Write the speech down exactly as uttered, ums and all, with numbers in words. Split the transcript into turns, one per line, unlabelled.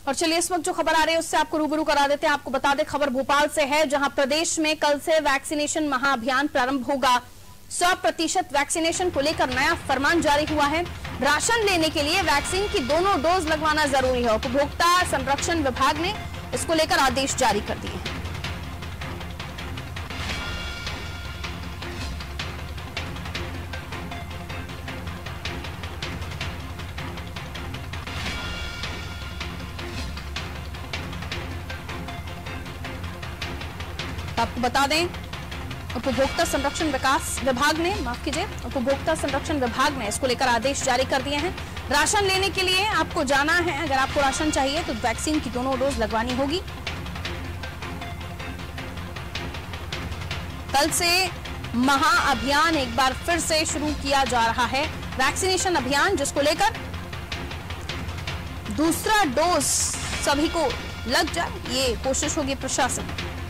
और चलिए इस वक्त जो खबर आ रही है उससे आपको रूबरू करा देते हैं। आपको बता दें, खबर भोपाल से है, जहां प्रदेश में कल से वैक्सीनेशन महाअभियान प्रारंभ होगा। सौ प्रतिशत वैक्सीनेशन को लेकर नया फरमान जारी हुआ है। राशन लेने के लिए वैक्सीन की दोनों डोज लगवाना जरूरी है। उपभोक्ता संरक्षण विभाग ने इसको लेकर आदेश जारी कर दिए हैं। आपको बता दें, उपभोक्ता संरक्षण विकास विभाग ने माफ कीजिए उपभोक्ता संरक्षण विभाग ने इसको लेकर आदेश जारी कर दिए हैं। राशन लेने के लिए आपको जाना है। अगर आपको राशन चाहिए तो वैक्सीन की दोनों डोज लगवानी होगी। कल से महाअभियान एक बार फिर से शुरू किया जा रहा है, वैक्सीनेशन अभियान, जिसको लेकर दूसरा डोज सभी को लग जाए, ये कोशिश होगी प्रशासन।